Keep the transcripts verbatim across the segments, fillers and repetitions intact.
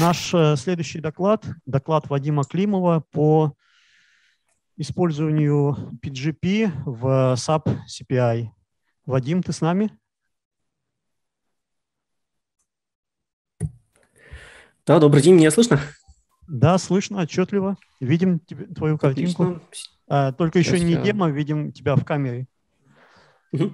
Наш следующий доклад, доклад Вадима Климова по использованию пи джи пи в сап си пи ай. Вадим, ты с нами? Да, добрый день, меня слышно? Да, слышно, отчетливо. Видим тебе, твою картинку. Отлично. А, только Сейчас еще не я... демо, видим тебя в камере. Угу.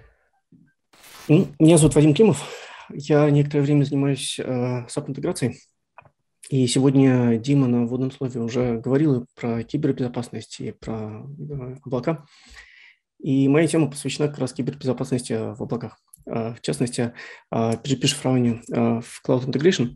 Меня зовут Вадим Климов. Я некоторое время занимаюсь э, сап-интеграцией. И сегодня Дима на вводном слове уже говорил про кибербезопасность и про э, облака. И моя тема посвящена как раз кибербезопасности в облаках. Э, в частности, э, пи джи пи-шифрованию э, в Cloud Integration.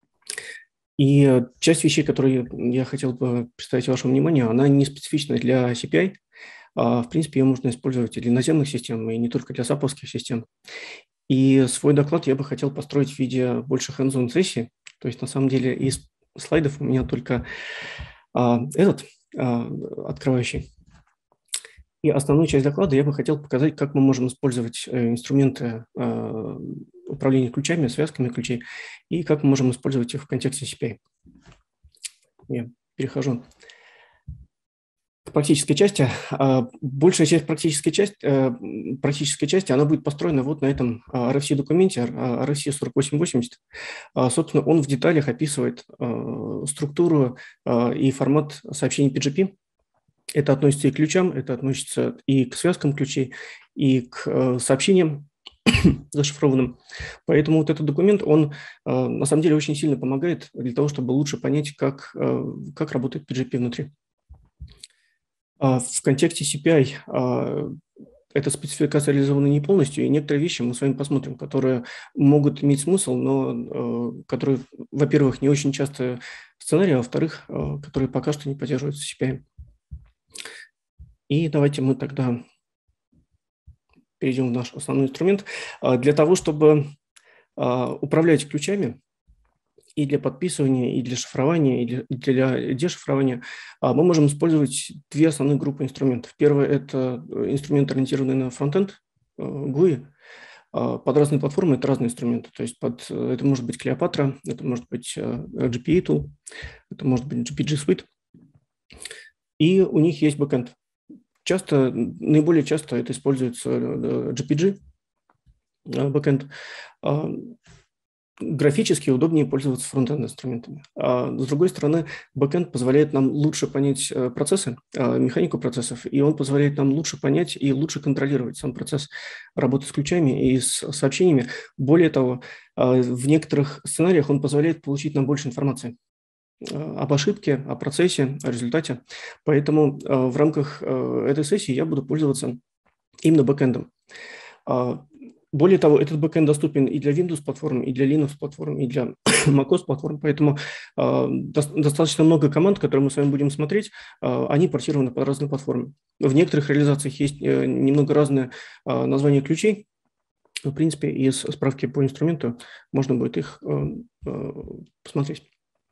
И часть вещей, которые я хотел бы представить вашему вниманию, она не специфична для си пи ай. В принципе, ее можно использовать и для наземных систем, и не только для саповских систем. И свой доклад я бы хотел построить в виде больше hands-on сессии. То есть, на самом деле, из слайдов у меня только а, этот а, открывающий. И основную часть доклада я бы хотел показать, как мы можем использовать инструменты а, управления ключами, связками ключей, и как мы можем использовать их в контексте си пи ай. Я перехожу к практической части. Большая часть практической части, практической части, она будет построена вот на этом ар эф си-документе, ар эф си сорок восемь восемьдесят. Собственно, он в деталях описывает структуру и формат сообщений пи джи пи. Это относится и к ключам, это относится и к связкам ключей, и к сообщениям зашифрованным. Поэтому вот этот документ, он на самом деле очень сильно помогает для того, чтобы лучше понять, как, как работает пи джи пи внутри. В контексте си пи ай эта спецификация реализована не полностью, и некоторые вещи мы с вами посмотрим, которые могут иметь смысл, но которые, во-первых, не очень часто сценарий, а во-вторых, которые пока что не поддерживаются си пи ай. И давайте мы тогда перейдем в наш основной инструмент. Для того, чтобы управлять ключами, и для подписывания, и для шифрования, и для дешифрования мы можем использовать две основные группы инструментов. Первое – это инструменты, ориентированные на фронтенд, джи ю ай. Под разные платформы это разные инструменты. То есть под, это может быть Cleopatra, это может быть джи пи эй Tool, это может быть джи пи джи Suite. И у них есть бэкэнд. Часто, наиболее часто это используется джи пи джи бэкэнд. Графически удобнее пользоваться фронтенд-инструментами. А с другой стороны, бэкэнд позволяет нам лучше понять процессы, механику процессов, и он позволяет нам лучше понять и лучше контролировать сам процесс работы с ключами и с сообщениями. Более того, в некоторых сценариях он позволяет получить нам больше информации об ошибке, о процессе, о результате. Поэтому в рамках этой сессии я буду пользоваться именно бэкэндом. Более того, этот бэкэнд доступен и для Windows-платформ, и для Linux-платформ, и для macOS-платформ, поэтому э, до, достаточно много команд, которые мы с вами будем смотреть, э, они портированы под разные платформы. В некоторых реализациях есть э, немного разное э, название ключей. В принципе, из справки по инструменту можно будет их э, э, посмотреть.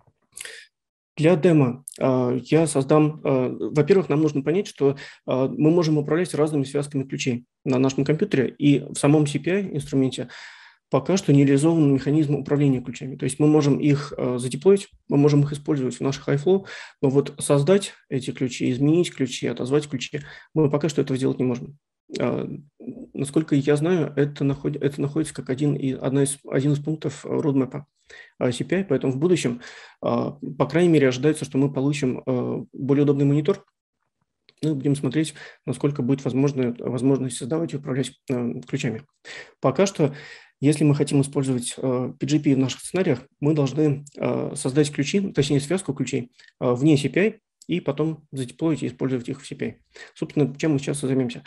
Для демо я создам, во-первых, нам нужно понять, что мы можем управлять разными связками ключей на нашем компьютере, и в самом си пи ай-инструменте пока что не реализован механизм управления ключами. То есть мы можем их задеплоить, мы можем их использовать в наших iFlow, но вот создать эти ключи, изменить ключи, отозвать ключи, мы пока что этого сделать не можем. Насколько я знаю, это, наход... это находится как один из, одна из, один из пунктов roadmap си пи ай, поэтому в будущем, по крайней мере, ожидается, что мы получим более удобный монитор. Мы будем смотреть, насколько будет возможно, возможность создавать и управлять ключами. Пока что, если мы хотим использовать пи джи пи в наших сценариях, мы должны создать ключи, точнее связку ключей вне си пи ай и потом задеплоить и использовать их в си пи ай. Собственно, чем мы сейчас и займемся.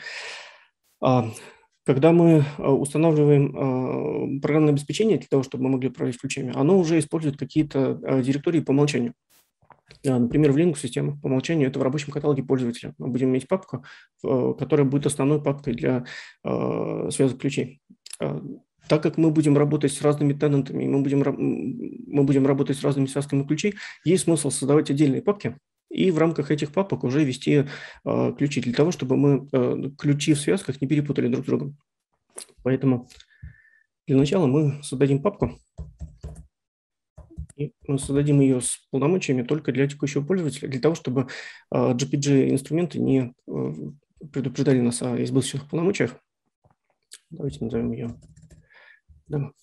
Когда мы устанавливаем программное обеспечение для того, чтобы мы могли управлять ключами, оно уже использует какие-то директории по умолчанию. Например, в Linux-системах по умолчанию это в рабочем каталоге пользователя. Мы будем иметь папку, которая будет основной папкой для связок ключей. Так как мы будем работать с разными тенантами, мы будем, мы будем работать с разными связками ключей, есть смысл создавать отдельные папки, и в рамках этих папок уже ввести э, ключи для того, чтобы мы э, ключи в связках не перепутали друг с другом. Поэтому для начала мы создадим папку. И мы создадим ее с полномочиями только для текущего пользователя, для того, чтобы джи пи джи-инструменты не предупреждали нас о избыточных полномочиях. Давайте назовем ее демо.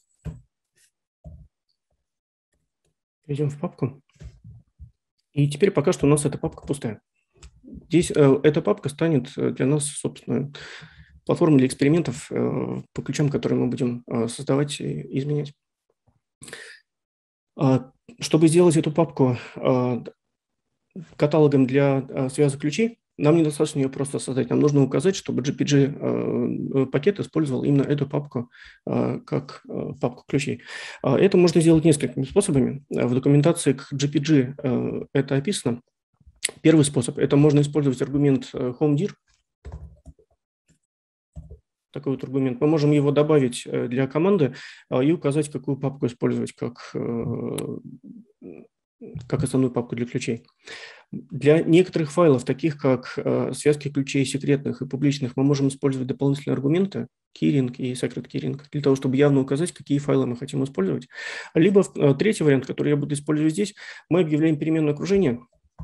Перейдем в папку. И теперь пока что у нас эта папка пустая. Здесь э, эта папка станет для нас, собственно, платформой для экспериментов э, по ключам, которые мы будем э, создавать и изменять. А, чтобы сделать эту папку э, каталогом для э, связок ключей, нам недостаточно ее просто создать. Нам нужно указать, чтобы джи пи джи-пакет использовал именно эту папку как папку ключей. Это можно сделать несколькими способами. В документации к джи пи джи это описано. Первый способ – это можно использовать аргумент homedir. Такой вот аргумент. Мы можем его добавить для команды и указать, какую папку использовать как, как основную папку для ключей. Для некоторых файлов, таких как э, связки ключей секретных и публичных, мы можем использовать дополнительные аргументы, keyring и secret keyring, для того, чтобы явно указать, какие файлы мы хотим использовать. Либо э, третий вариант, который я буду использовать здесь, мы объявляем переменное окружение.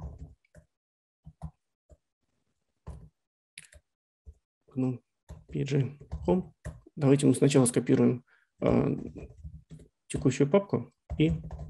Ну, пи джи home. Давайте мы сначала скопируем э, текущую папку и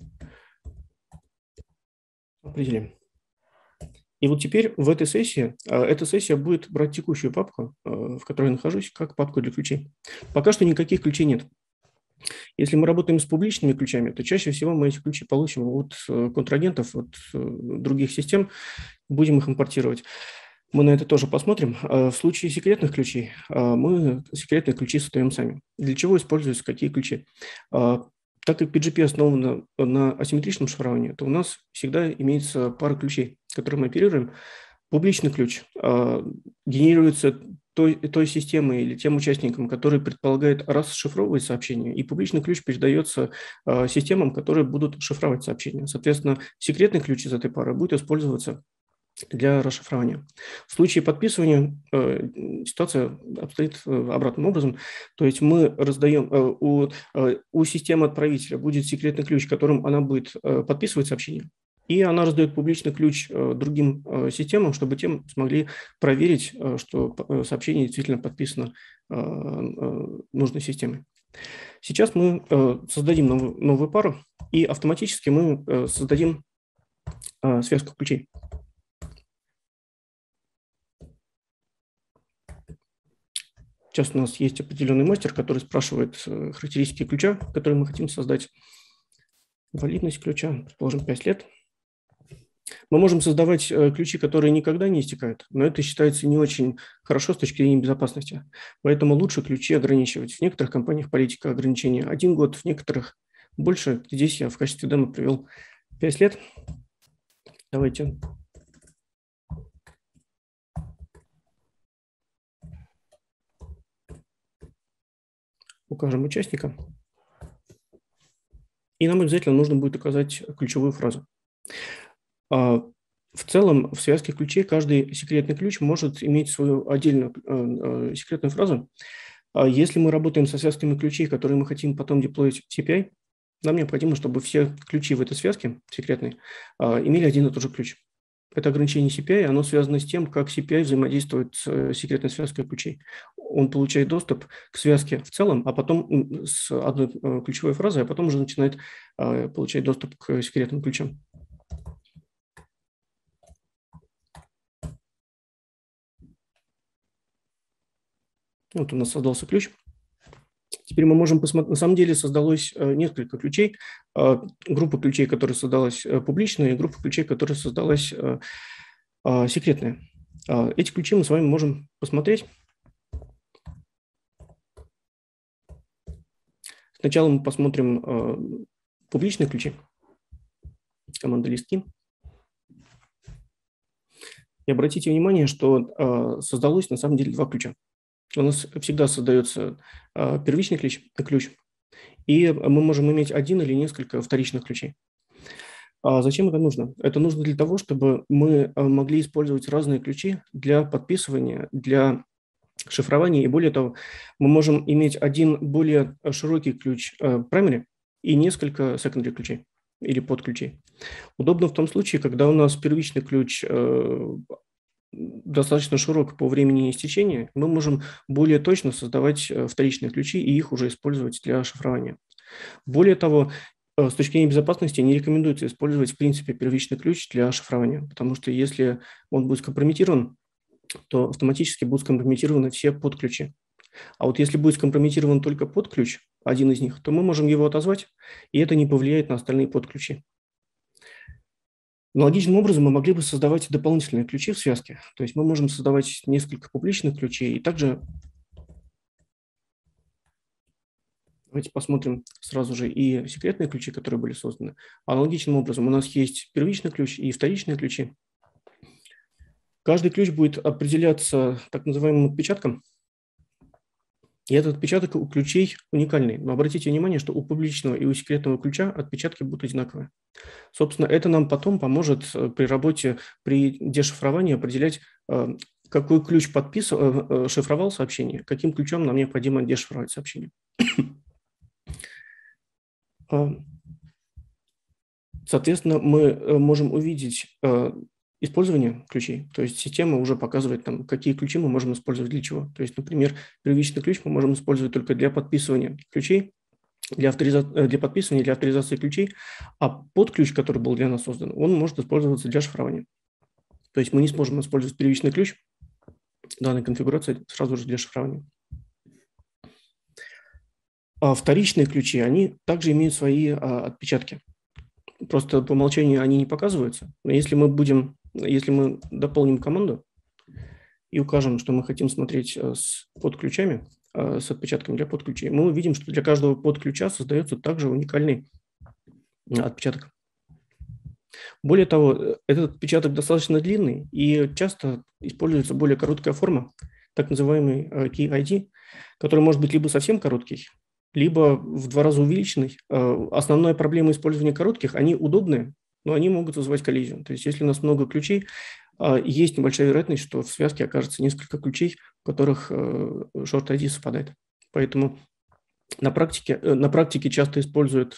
определим. И вот теперь в этой сессии, эта сессия будет брать текущую папку, в которой я нахожусь, как папку для ключей. Пока что никаких ключей нет. Если мы работаем с публичными ключами, то чаще всего мы эти ключи получим от контрагентов, от других систем, будем их импортировать. Мы на это тоже посмотрим. В случае секретных ключей мы секретные ключи создаем сами. Для чего используются какие ключи? Так как пи джи пи основан на асимметричном шифровании, то у нас всегда имеется пара ключей, которые мы оперируем. Публичный ключ э, генерируется той, той системой или тем участникам, который предполагает расшифровывать сообщения, и публичный ключ передается э, системам, которые будут шифровать сообщения. Соответственно, секретный ключ из этой пары будет использоваться для расшифрования. В случае подписывания э, ситуация обстоит э, обратным образом. То есть мы раздаем, э, у, э, у системы отправителя будет секретный ключ, которым она будет э, подписывать сообщение, и она раздает публичный ключ э, другим э, системам, чтобы тем смогли проверить, э, что сообщение действительно подписано э, э, нужной системой. Сейчас мы э, создадим новую, новую пару, и автоматически мы э, создадим э, связку ключей. Сейчас у нас есть определенный мастер, который спрашивает характеристики ключа, который мы хотим создать. Валидность ключа, предположим, пять лет. Мы можем создавать ключи, которые никогда не истекают, но это считается не очень хорошо с точки зрения безопасности. Поэтому лучше ключи ограничивать. В некоторых компаниях политика ограничения один год, в некоторых больше. Здесь я в качестве демо привел пять лет. Давайте. Укажем участника. И нам обязательно нужно будет указать ключевую фразу. В целом, в связке ключей каждый секретный ключ может иметь свою отдельную секретную фразу. Если мы работаем со связками ключей, которые мы хотим потом деплоить в си пи ай, нам необходимо, чтобы все ключи в этой связке секретной имели один и тот же ключ. Это ограничение си пи ай, оно связано с тем, как си пи ай взаимодействует с секретной связкой ключей. Он получает доступ к связке в целом, а потом с одной ключевой фразой, а потом уже начинает получать доступ к секретным ключам. Вот у нас создался ключ. Теперь мы можем посмотреть, на самом деле создалось несколько ключей. Группа ключей, которая создалась публичная, и группа ключей, которая создалась секретная. Эти ключи мы с вами можем посмотреть. Сначала мы посмотрим публичные ключи. Команда листки. И обратите внимание, что создалось на самом деле два ключа. У нас всегда создается э, первичный ключ, ключ, и мы можем иметь один или несколько вторичных ключей. А зачем это нужно? Это нужно для того, чтобы мы могли использовать разные ключи для подписывания, для шифрования, и более того, мы можем иметь один более широкий ключ э, primary и несколько secondary ключей. или подключей. Удобно в том случае, когда у нас первичный ключ достаточно широк по времени истечения, мы можем более точно создавать вторичные ключи и их уже использовать для шифрования. Более того, с точки зрения безопасности не рекомендуется использовать, в принципе, первичный ключ для шифрования, потому что если он будет скомпрометирован, то автоматически будут скомпрометированы все подключи. А вот если будет скомпрометирован только подключ, один из них, то мы можем его отозвать, и это не повлияет на остальные подключи. Аналогичным образом мы могли бы создавать дополнительные ключи в связке. То есть мы можем создавать несколько публичных ключей и также давайте посмотрим сразу же и секретные ключи, которые были созданы. Аналогичным образом у нас есть первичный ключ и вторичные ключи. Каждый ключ будет определяться так называемым отпечатком. И этот отпечаток у ключей уникальный. Но обратите внимание, что у публичного и у секретного ключа отпечатки будут одинаковые. Собственно, это нам потом поможет при работе, при дешифровании определять, какой ключ подписывал, шифровал сообщение, каким ключом нам необходимо дешифровать сообщение. Соответственно, мы можем увидеть использование ключей, то есть система уже показывает, там, какие ключи мы можем использовать для чего. То есть, например, первичный ключ мы можем использовать только для подписывания ключей, для, авториза... для подписывания, для авторизации ключей, а подключ, который был для нас создан, он может использоваться для шифрования. То есть мы не сможем использовать первичный ключ данной конфигурации сразу же для шифрования. А вторичные ключи, они также имеют свои а, отпечатки. Просто по умолчанию они не показываются. Но если мы будем, если мы дополним команду и укажем, что мы хотим смотреть с подключами, с отпечатками для подключей, мы увидим, что для каждого подключа создается также уникальный отпечаток. Более того, этот отпечаток достаточно длинный и часто используется более короткая форма, так называемый key ай ди, который может быть либо совсем короткий, либо в два раза увеличенный. Основная проблема использования коротких, они удобные, но они могут вызывать коллизию. То есть если у нас много ключей, есть небольшая вероятность, что в связке окажется несколько ключей, в которых short ай ди совпадает. Поэтому на практике, на практике часто используют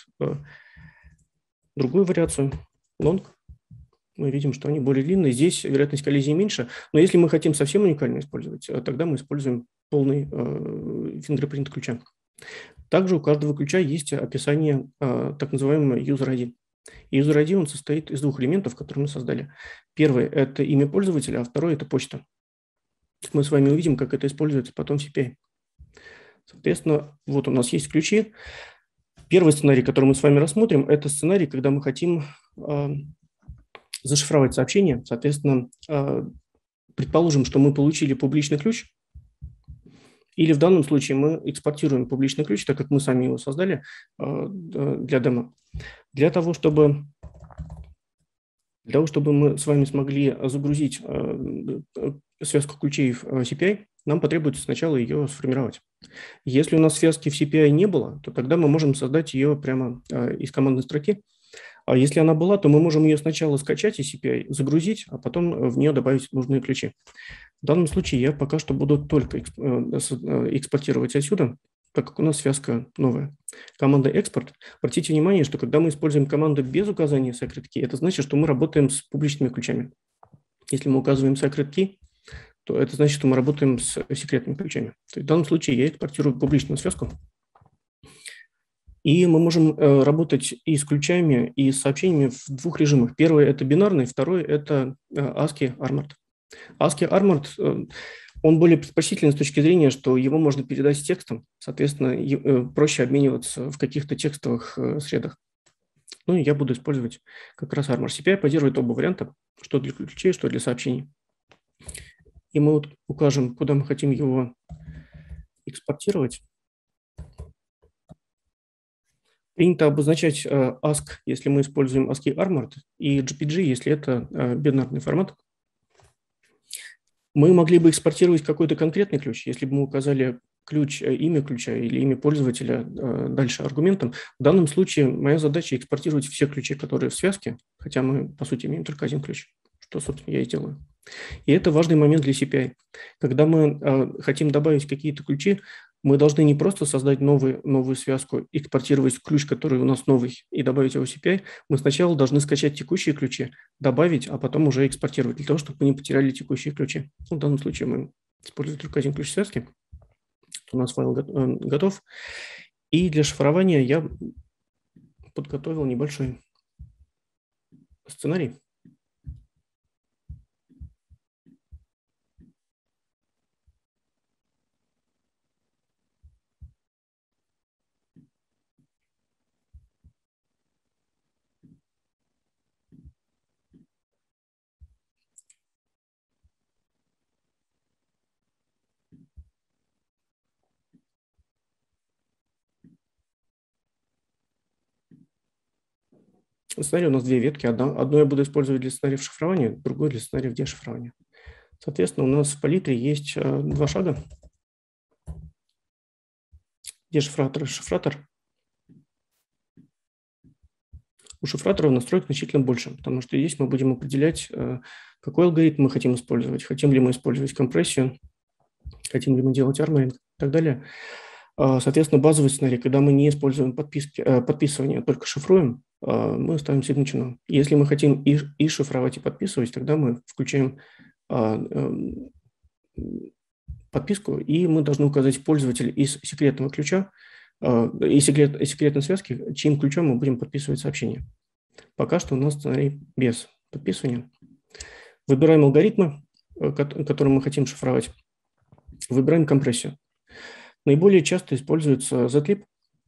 другую вариацию, long. Мы видим, что они более длинные. Здесь вероятность коллизии меньше. Но если мы хотим совсем уникально использовать, тогда мы используем полный фингерпринт ключа. Также у каждого ключа есть описание так называемого user ай ди. User ай ди он состоит из двух элементов, которые мы создали. Первый – это имя пользователя, а второй – это почта. Мы с вами увидим, как это используется потом в си пи ай. Соответственно, вот у нас есть ключи. Первый сценарий, который мы с вами рассмотрим, это сценарий, когда мы хотим э, зашифровать сообщение. Соответственно, э, предположим, что мы получили публичный ключ, или в данном случае мы экспортируем публичный ключ, так как мы сами его создали э, для демо. Для того, чтобы, для того, чтобы мы с вами смогли загрузить э, связку ключей в си пи ай, нам потребуется сначала ее сформировать. Если у нас связки в си пи ай не было, то тогда мы можем создать ее прямо из командной строки. А если она была, то мы можем ее сначала скачать из си пи ай, загрузить, а потом в нее добавить нужные ключи. В данном случае я пока что буду только экспортировать отсюда, так как у нас связка новая. Команда экспорт. Обратите внимание, что когда мы используем команду без указания secret key, это значит, что мы работаем с публичными ключами. Если мы указываем secret key, то это значит, что мы работаем с секретными ключами. То есть в данном случае я экспортирую публичную связку. И мы можем э, работать и с ключами, и с сообщениями в двух режимах. Первый – это бинарный, второй – это э, ASCII Armored. ASCII Armored, э, он более предпочтителен с точки зрения, что его можно передать с текстом. Соответственно, э, проще обмениваться в каких-то текстовых э, средах. Ну и я буду использовать как раз Armor. си пи ай поддерживает оба варианта, что для ключей, что для сообщений. И мы вот укажем, куда мы хотим его экспортировать. Принято обозначать э, аск, если мы используем ASCII Armored, и джей пи джи, если это э, бинарный формат. Мы могли бы экспортировать какой-то конкретный ключ, если бы мы указали ключ, э, имя ключа или имя пользователя э, дальше аргументом. В данном случае моя задача экспортировать все ключи, которые в связке, хотя мы, по сути, имеем только один ключ, что, собственно, я и делаю. И это важный момент для си пи ай. Когда мы э, хотим добавить какие-то ключи, Мы должны не просто создать новый, новую связку, экспортировать ключ, который у нас новый, и добавить его в си пи ай. Мы сначала должны скачать текущие ключи, добавить, а потом уже экспортировать, для того, чтобы мы не потеряли текущие ключи. Ну, в данном случае мы используем только один ключ связки. У нас файл готов. И для шифрования я подготовил небольшой сценарий. Сценарий у нас две ветки. Одно, одно я буду использовать для сценариев шифрования, другое для сценариев дешифрования. Соответственно, у нас в палитре есть э, два шага. Дешифратор и шифратор. У шифратора настроек значительно больше, потому что здесь мы будем определять, э, какой алгоритм мы хотим использовать. Хотим ли мы использовать компрессию, хотим ли мы делать арморинг и так далее. Соответственно, базовый сценарий, когда мы не используем подписки, подписывание, а только шифруем, мы ставим signature none. Если мы хотим и, и шифровать, и подписывать, тогда мы включаем подписку, и мы должны указать пользователя из секретного ключа, из секрет, из секретной связки, чьим ключом мы будем подписывать сообщение. Пока что у нас сценарий без подписывания. Выбираем алгоритмы, которые мы хотим шифровать. Выбираем компрессию. Наиболее часто используется zlib.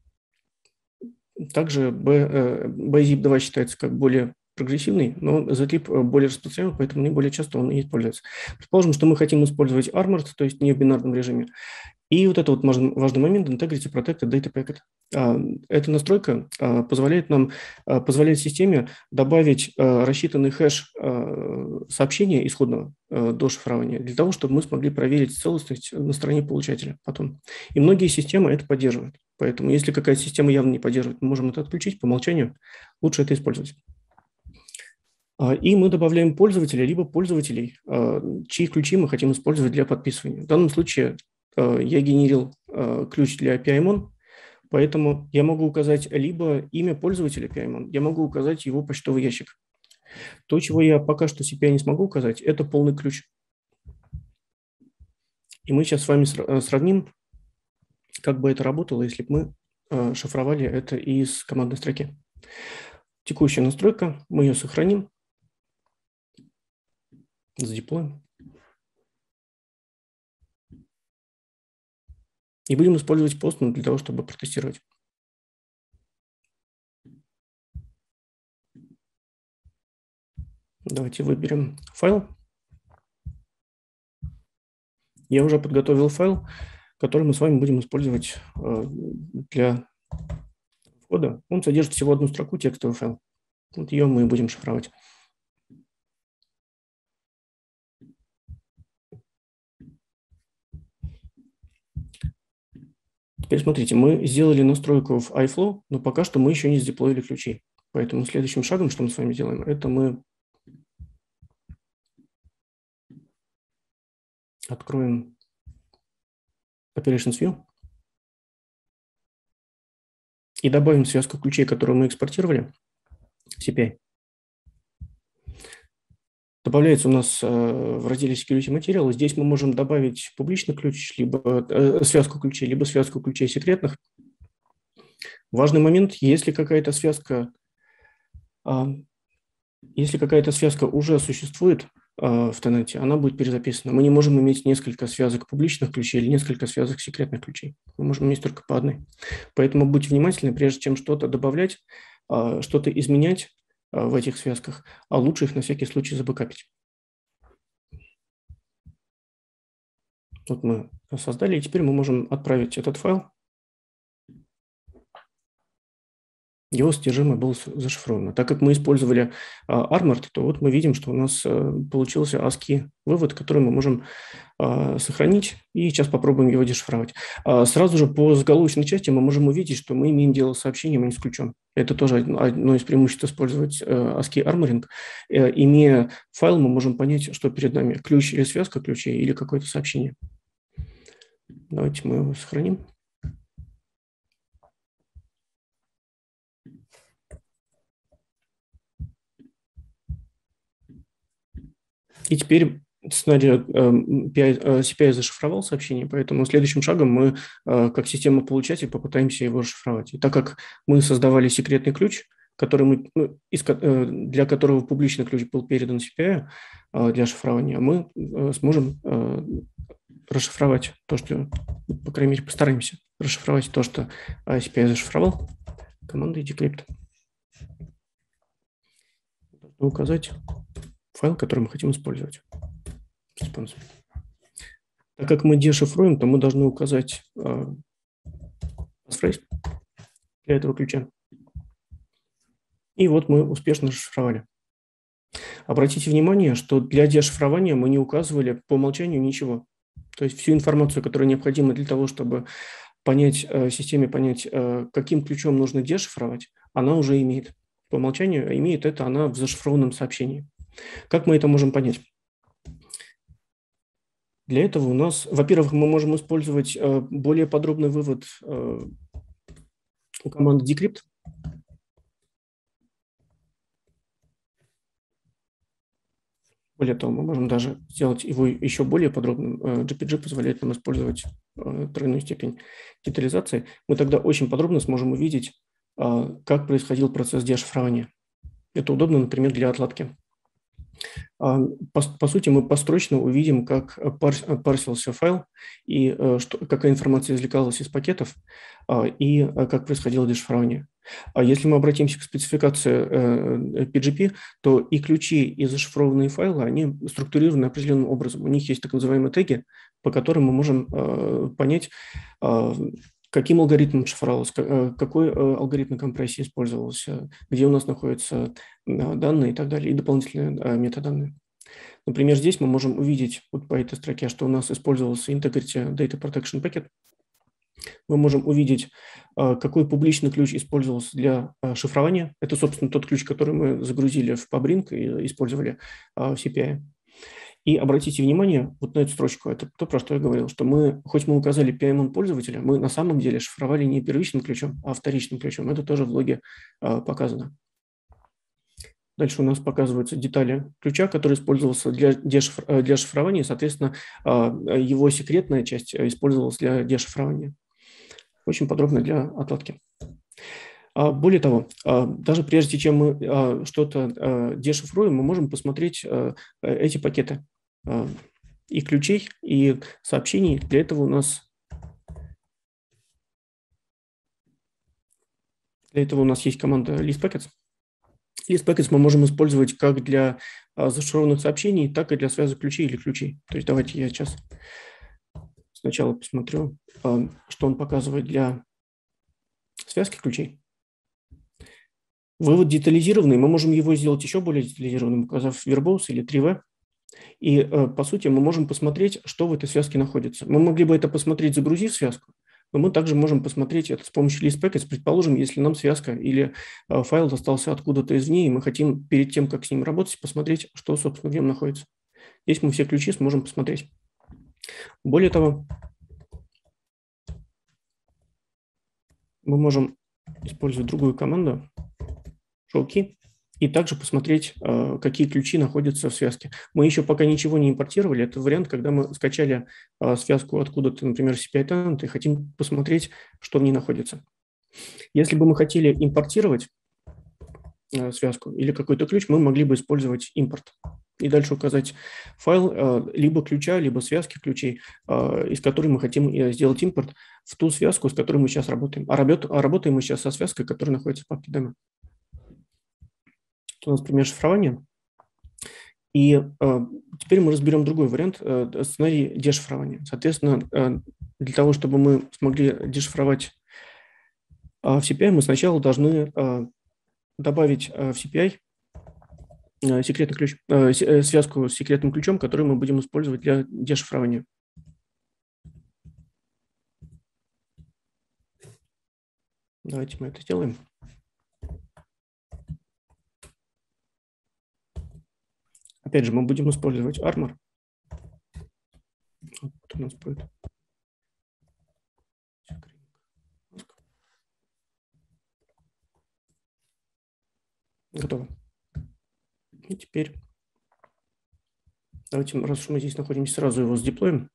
Также bzip два считается как более прогрессивный, но zlib более распространен, поэтому наиболее часто он и используется. Предположим, что мы хотим использовать armored, то есть не в бинарном режиме. И вот это вот важный момент – Integrity Protected Data Packet. Эта настройка позволяет нам, позволяет системе добавить рассчитанный хэш сообщения исходного до шифрования для того, чтобы мы смогли проверить целостность на стороне получателя потом. И многие системы это поддерживают. Поэтому если какая-то система явно не поддерживает, мы можем это отключить по умолчанию, лучше это использовать. И мы добавляем пользователя, либо пользователей, чьи ключи мы хотим использовать для подписывания. В данном случае я генерил ключ для пи ай mon, поэтому я могу указать либо имя пользователя пи ай mon, я могу указать его почтовый ящик. То, чего я пока что си пи ай не смогу указать, это полный ключ. И мы сейчас с вами сравним, как бы это работало, если бы мы шифровали это из командной строки. Текущая настройка, мы ее сохраним, задеплоим. И будем использовать Postman для того, чтобы протестировать. Давайте выберем файл. Я уже подготовил файл, который мы с вами будем использовать для входа. Он содержит всего одну строку, текстовый файл. Вот ее мы будем шифровать. Теперь смотрите, мы сделали настройку в iFlow, но пока что мы еще не задеплоили ключи. Поэтому следующим шагом, что мы с вами делаем, это мы откроем Operations View и добавим связку ключей, которую мы экспортировали в си пи ай. Добавляется у нас в разделе Security Material. Здесь мы можем добавить публичный ключ, либо э, связку ключей, либо связку ключей секретных. Важный момент, если какая-то связка, э, если какая-то связка уже существует э, в тенанте, она будет перезаписана. Мы не можем иметь несколько связок публичных ключей или несколько связок секретных ключей. Мы можем иметь только по одной. Поэтому будьте внимательны, прежде чем что-то добавлять, э, что-то изменять в этих связках, а лучше их на всякий случай забэкапить. Вот мы создали, и теперь мы можем отправить этот файл. Его содержимое было зашифровано. Так как мы использовали Armored, то вот мы видим, что у нас получился ASCII вывод, который мы можем сохранить, и сейчас попробуем его дешифровать. Сразу же по заголовочной части мы можем увидеть, что мы имеем дело с сообщением, а не с ключом. Это тоже одно из преимуществ использовать ASCII Armoring. Имея файл, мы можем понять, что перед нами, ключ или связка ключей, или какое-то сообщение. Давайте мы его сохраним. И теперь сценарий си пи ай зашифровал сообщение, поэтому следующим шагом мы, как система-получатель, попытаемся его расшифровать. И так как мы создавали секретный ключ, который мы, ну, для которого публичный ключ был передан си пи ай для шифрования, мы сможем расшифровать то, что, по крайней мере, постараемся расшифровать то, что си пи ай зашифровал командой decrypt. Указать файл, который мы хотим использовать. Response. Так как мы дешифруем, то мы должны указать э, passphrase для этого ключа. И вот мы успешно расшифровали. Обратите внимание, что для дешифрования мы не указывали по умолчанию ничего. То есть всю информацию, которая необходима для того, чтобы понять, э, системе понять, э, каким ключом нужно дешифровать, она уже имеет. По умолчанию имеет это она в зашифрованном сообщении. Как мы это можем понять? Для этого у нас, во-первых, мы можем использовать э, более подробный вывод э, у команды decrypt. Более того, мы можем даже сделать его еще более подробным. Э, джи пи джи позволяет нам использовать э, тройную степень детализации. Мы тогда очень подробно сможем увидеть, э, как происходил процесс дешифрования. Это удобно, например, для отладки. По, по сути, мы построчно увидим, как парс, парсился файл и что, какая информация извлекалась из пакетов и как происходило дешифрование. А если мы обратимся к спецификации пи джи пи, то и ключи, и зашифрованные файлы, они структурированы определенным образом. У них есть так называемые теги, по которым мы можем понять, каким алгоритмом шифровалось, какой алгоритм компрессии использовался, где у нас находятся данные и так далее, и дополнительные метаданные. Например, здесь мы можем увидеть вот по этой строке, что у нас использовался Integrity Data Protection Packet. Мы можем увидеть, какой публичный ключ использовался для шифрования. Это, собственно, тот ключ, который мы загрузили в PubRing и использовали в си пи ай. И обратите внимание вот на эту строчку, это то, про что я говорил, что мы, хоть мы указали пи ай эм пользователя, мы на самом деле шифровали не первичным ключом, а вторичным ключом. Это тоже в логе а, показано. Дальше у нас показываются детали ключа, который использовался для, дешифр... для шифрования, соответственно, а, его секретная часть использовалась для дешифрования. Очень подробно для отладки. А, более того, а, даже прежде чем мы а, что-то а, дешифруем, мы можем посмотреть а, эти пакеты и ключей, и сообщений. Для этого у нас для этого у нас есть команда listpackets. Listpackets мы можем использовать как для зашифрованных сообщений, так и для связок ключей или ключей. То есть давайте я сейчас сначала посмотрю, что он показывает для связки ключей. Вывод детализированный, мы можем его сделать еще более детализированным, указав verbose или три ви. И, по сути, мы можем посмотреть, что в этой связке находится. Мы могли бы это посмотреть, загрузив связку, но мы также можем посмотреть это с помощью listpackets. Предположим, если нам связка или файл достался откуда-то извне, и мы хотим перед тем, как с ним работать, посмотреть, что, собственно, в нем находится. Здесь мы все ключи сможем посмотреть. Более того, мы можем использовать другую команду showKey и также посмотреть, какие ключи находятся в связке. Мы еще пока ничего не импортировали. Это вариант, когда мы скачали связку откуда-то, например, си пи ай Tenant, и хотим посмотреть, что в ней находится. Если бы мы хотели импортировать связку или какой-то ключ, мы могли бы использовать импорт. И дальше указать файл либо ключа, либо связки ключей, из которой мы хотим сделать импорт в ту связку, с которой мы сейчас работаем. А работаем мы сейчас со связкой, которая находится в папке демо. У нас пример шифрования. И э, теперь мы разберем другой вариант, э, сценарий дешифрования. Соответственно, э, для того, чтобы мы смогли дешифровать э, в си пи ай, мы сначала должны э, добавить э, в си пи ай э, секретный ключ, э, связку с секретным ключом, который мы будем использовать для дешифрования. Давайте мы это сделаем. Опять же, мы будем использовать Armor. Вот у нас будет Готово. И теперь давайте, раз уж мы здесь находимся, сразу его сдеплоим.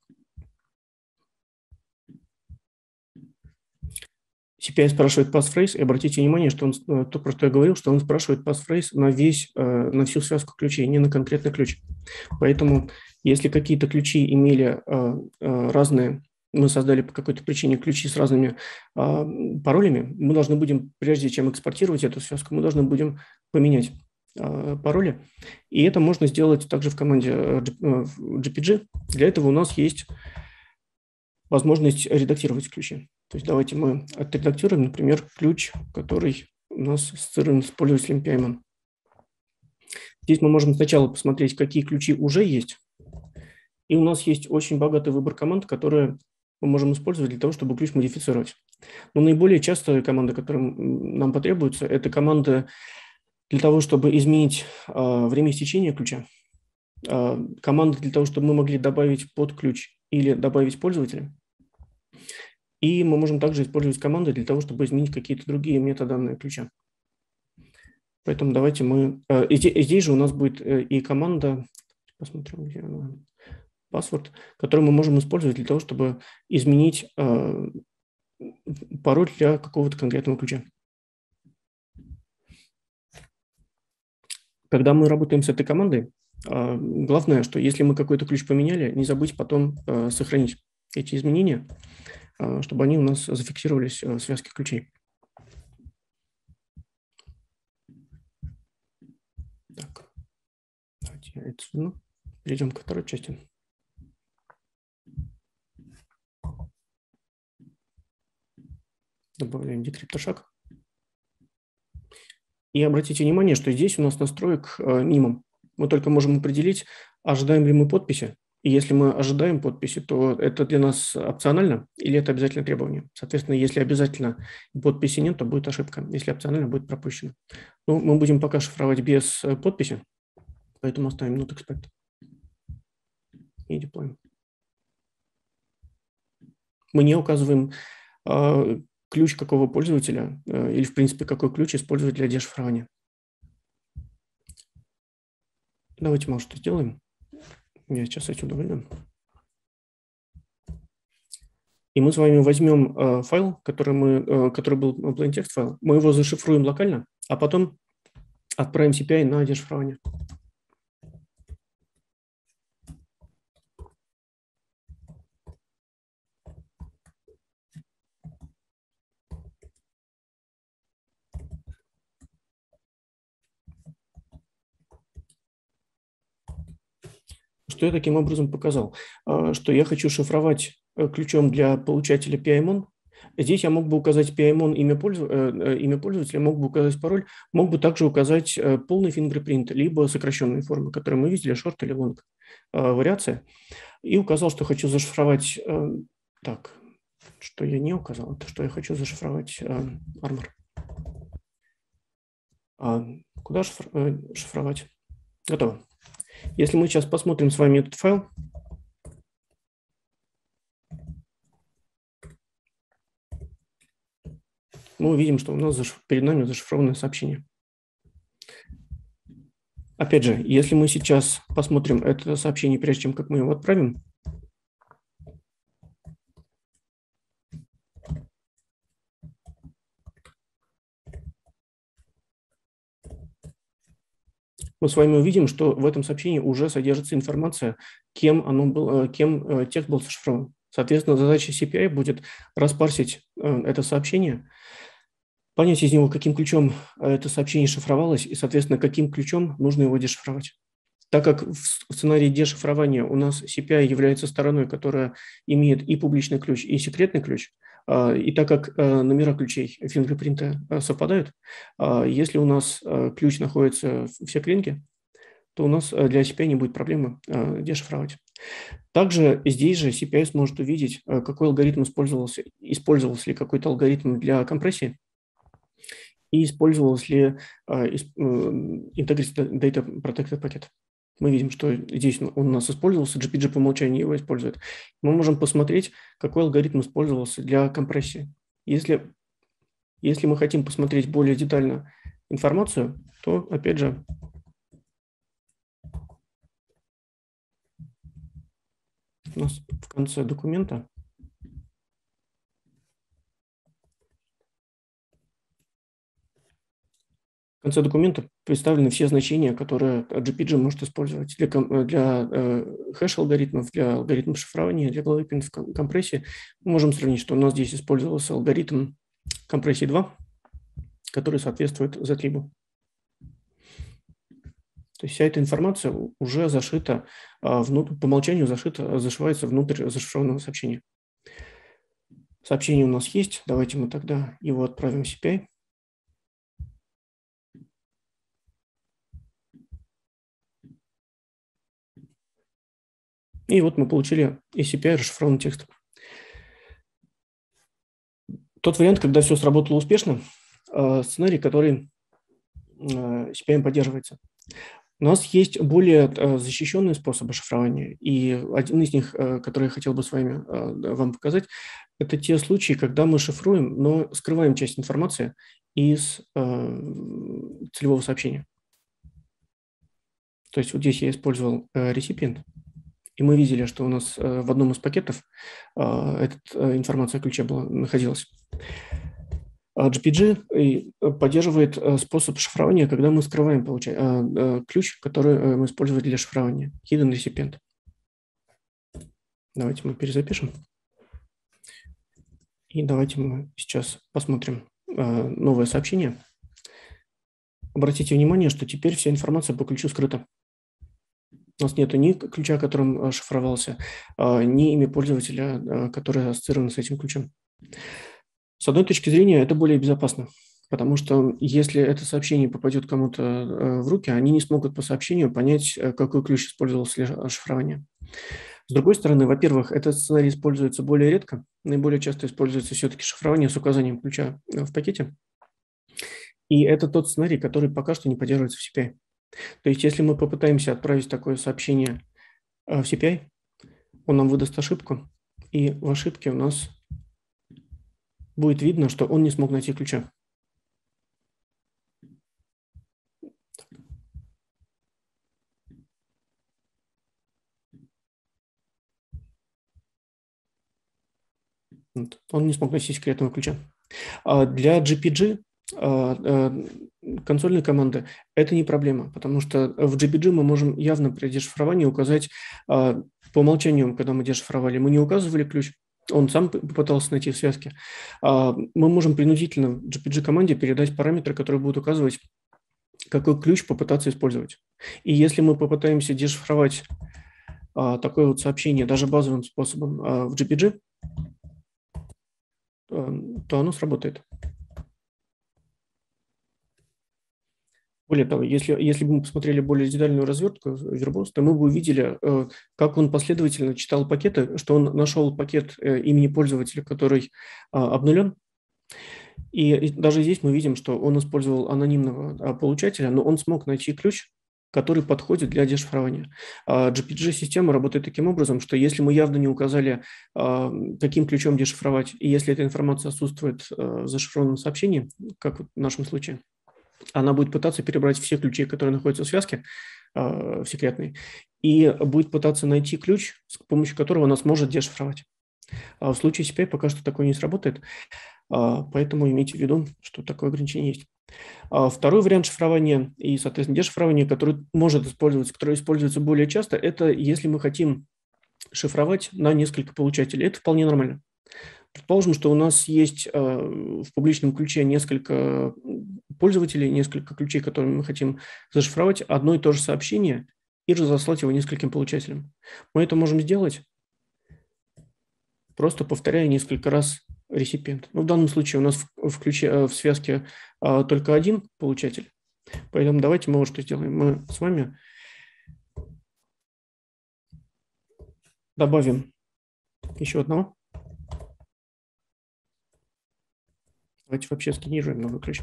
си пи ай спрашивает passphrase, и обратите внимание, что он, то, про что я говорил, что он спрашивает passphrase на, весь, на всю связку ключей, не на конкретный ключ. Поэтому, если какие-то ключи имели разные, мы создали по какой-то причине ключи с разными паролями, мы должны будем, прежде чем экспортировать эту связку, мы должны будем поменять пароли. И это можно сделать также в команде джи пи джи. Для этого у нас есть возможность редактировать ключи. То есть давайте мы отредактируем, например, ключ, который у нас ассоциирован с пользователем пи ай мон. Здесь мы можем сначала посмотреть, какие ключи уже есть. И у нас есть очень богатый выбор команд, которые мы можем использовать для того, чтобы ключ модифицировать. Но наиболее частая команда, которая нам потребуется, это команда для того, чтобы изменить э, время истечения ключа. Э, команда для того, чтобы мы могли добавить под ключ или добавить пользователя. И мы можем также использовать команды для того, чтобы изменить какие-то другие метаданные ключа. Поэтому давайте мы… И здесь же у нас будет и команда, посмотрим, где она, password, которую мы можем использовать для того, чтобы изменить пароль для какого-то конкретного ключа. Когда мы работаем с этой командой, главное, что если мы какой-то ключ поменяли, не забыть потом сохранить эти изменения, чтобы они у нас зафиксировались в связке ключей. Так, давайте я это сверну. Перейдем ко второй части. Добавляем декриптошаг. И обратите внимание, что здесь у нас настроек минимум. Мы только можем определить, ожидаем ли мы подписи. И если мы ожидаем подписи, то это для нас опционально или это обязательное требование. Соответственно, если обязательно подписи нет, то будет ошибка. Если опционально, будет пропущено. Ну, мы будем пока шифровать без подписи, поэтому оставим not expect. И деплоим. Мы не указываем э, ключ какого пользователя э, или, в принципе, какой ключ использовать для дешифрования. Давайте, может, что сделаем. Я сейчас отсюда выйду. И мы с вами возьмем э, файл, который, мы, э, который был plain text файл, мы его зашифруем локально, а потом отправим си пи ай на дешифрование. Что я таким образом показал? Что я хочу шифровать ключом для получателя пи ай мон. Здесь я мог бы указать пи ай мон имя, пользов... имя пользователя, мог бы указать пароль, мог бы также указать полный фингерпринт, либо сокращенные формы, которые мы видели, short или long вариация. И указал, что хочу зашифровать… Так, что я не указал, это что я хочу зашифровать Armor. Куда шифровать? Готово. Если мы сейчас посмотрим с вами этот файл, мы увидим, что у нас перед нами зашифрованное сообщение. Опять же, если мы сейчас посмотрим это сообщение, прежде чем как мы его отправим, мы с вами увидим, что в этом сообщении уже содержится информация, кем, оно было, кем текст был зашифрован. Соответственно, задача си пи ай будет распарсить это сообщение, понять из него, каким ключом это сообщение шифровалось, и, соответственно, каким ключом нужно его дешифровать. Так как в сценарии дешифрования у нас си пи ай является стороной, которая имеет и публичный ключ, и секретный ключ, и так как номера ключей фингерпринта совпадают, если у нас ключ находится в секринке, то у нас для си пи ай не будет проблемы дешифровать. Также здесь же си пи ай сможет увидеть, какой алгоритм использовался, использовался ли какой-то алгоритм для компрессии, и использовался ли Integrity Data Protected пакет. Мы видим, что здесь он у нас использовался, джи пи джи по умолчанию его использует. Мы можем посмотреть, какой алгоритм использовался для компрессии. Если, если мы хотим посмотреть более детально информацию, то, опять же, у нас в конце документа В конце документа представлены все значения, которые джи пи джи может использовать для, для э, хэш-алгоритмов, для алгоритмов шифрования, для алгоритмов компрессии. Мы можем сравнить, что у нас здесь использовался алгоритм компрессии два, который соответствует zlib. То есть вся эта информация уже зашита, внутрь, по умолчанию зашита, зашивается внутрь зашифрованного сообщения. Сообщение у нас есть. Давайте мы тогда его отправим в си пи ай. И вот мы получили из си пи ай расшифрованный текст. Тот вариант, когда все сработало успешно, сценарий, который си пи ай поддерживается. У нас есть более защищенные способы шифрования, и один из них, который я хотел бы с вами вам показать, это те случаи, когда мы шифруем, но скрываем часть информации из целевого сообщения. То есть вот здесь я использовал recipient, и мы видели, что у нас в одном из пакетов эта информация о ключе была, находилась. джи пи джи поддерживает способ шифрования, когда мы скрываем получаем, ключ, который мы используем для шифрования, hidden recipient. Давайте мы перезапишем. И давайте мы сейчас посмотрим новое сообщение. Обратите внимание, что теперь вся информация по ключу скрыта. У нас нет ни ключа, которым шифровался, ни имя пользователя, которое ассоциировано с этим ключом. С одной точки зрения, это более безопасно, потому что если это сообщение попадет кому-то в руки, они не смогут по сообщению понять, какой ключ использовался для шифрования. С другой стороны, во-первых, этот сценарий используется более редко, наиболее часто используется все-таки шифрование с указанием ключа в пакете. И это тот сценарий, который пока что не поддерживается в си пи ай. То есть если мы попытаемся отправить такое сообщение в си пи ай, он нам выдаст ошибку, и в ошибке у нас будет видно, что он не смог найти ключа. Он не смог найти секретного ключа. Для джи пи джи консольной команды это не проблема, потому что в джи пи джи мы можем явно при дешифровании указать, по умолчанию, когда мы дешифровали, мы не указывали ключ, он сам попытался найти в связке. Мы можем принудительно в джи пи джи-команде передать параметры, которые будут указывать, какой ключ попытаться использовать. И если мы попытаемся дешифровать такое вот сообщение даже базовым способом в джи пи джи, то оно сработает. Более того, если, если бы мы посмотрели более детальную развертку Verbose, то мы бы увидели, как он последовательно читал пакеты, что он нашел пакет имени пользователя, который обнулен. И даже здесь мы видим, что он использовал анонимного получателя, но он смог найти ключ, который подходит для дешифрования. джи пи джи-система работает таким образом, что если мы явно не указали, каким ключом дешифровать, и если эта информация отсутствует в зашифрованном сообщении, как в нашем случае, она будет пытаться перебрать все ключи, которые находятся в связке, в секретной, и будет пытаться найти ключ, с помощью которого она сможет дешифровать. А в случае си пи ай пока что такое не сработает, поэтому имейте в виду, что такое ограничение есть. Второй вариант шифрования и, соответственно, дешифрования, который может использоваться, который используется более часто, это если мы хотим шифровать на несколько получателей. Это вполне нормально. Предположим, что у нас есть в публичном ключе несколько пользователей, несколько ключей, которыми мы хотим зашифровать одно и то же сообщение и разослать его нескольким получателям. Мы это можем сделать, просто повторяя несколько раз реципиент. Ну, в данном случае у нас в, ключе, в связке а, только один получатель, поэтому давайте мы вот что сделаем. Мы с вами добавим еще одного. Давайте вообще сканируем новый ключ.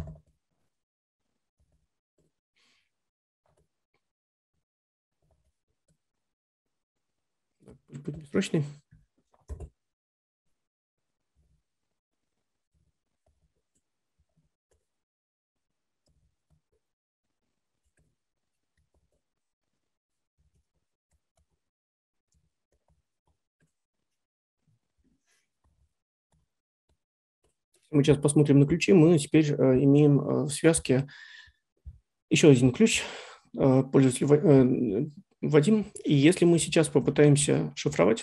Будет бессрочный. Мы сейчас посмотрим на ключи. Мы теперь имеем в связке еще один ключ, пользователь Вадим. И если мы сейчас попытаемся шифровать,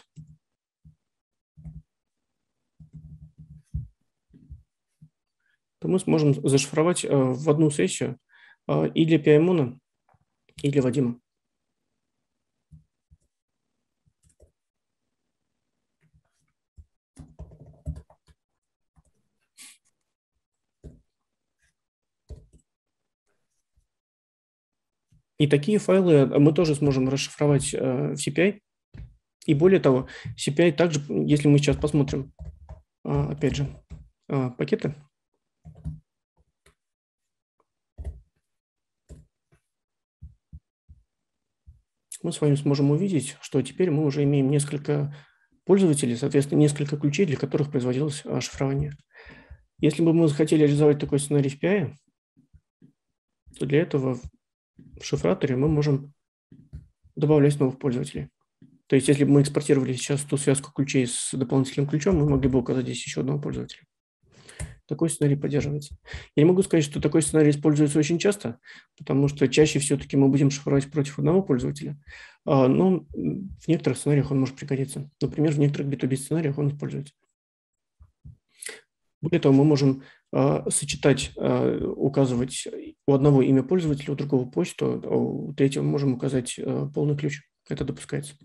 то мы сможем зашифровать в одну сессию и для Пиаймона, и для Вадима. И такие файлы мы тоже сможем расшифровать в си пи ай. И более того, си пи ай также, если мы сейчас посмотрим, опять же, пакеты, мы с вами сможем увидеть, что теперь мы уже имеем несколько пользователей, соответственно, несколько ключей, для которых производилось шифрование. Если бы мы захотели реализовать такой сценарий в пи ай, то для этого в шифраторе мы можем добавлять новых пользователей. То есть, если бы мы экспортировали сейчас ту связку ключей с дополнительным ключом, мы могли бы указать здесь еще одного пользователя. Такой сценарий поддерживается. Я не могу сказать, что такой сценарий используется очень часто, потому что чаще все-таки мы будем шифровать против одного пользователя, но в некоторых сценариях он может пригодиться. Например, в некоторых би ту би сценариях он используется. Более того, мы можем сочетать, указывать у одного имя пользователя, у другого почту, а у третьего мы можем указать полный ключ. Это допускается.